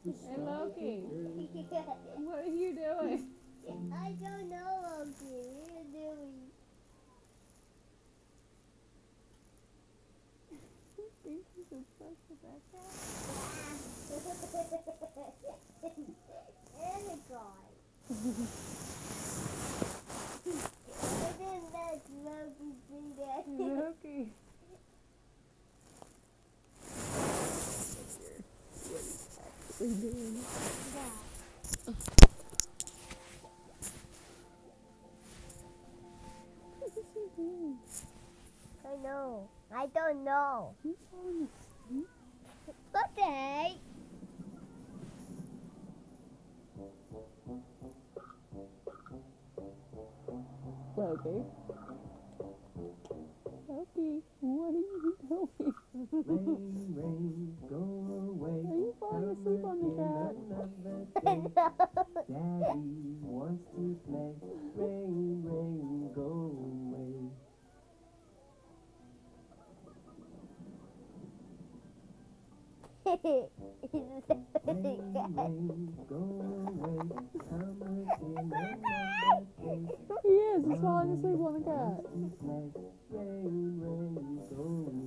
Hey Loki, what are you doing? I don't know, Loki. What are you doing? Think you should touch the backpack? And a guy. I didn't let Loki see that. Loki. What are you doing? What is he doing? I know. I don't know. He's falling asleep. Okay. Loki. Loki, what are you doing? Rain, rain, go away. Are you falling asleep on the cat? No. Daddy wants to play. Rain, rain, go away. Rain, rain, go away. Come again another day. He is. He's falling asleep on the cat. Wants to play. Rain, rain, go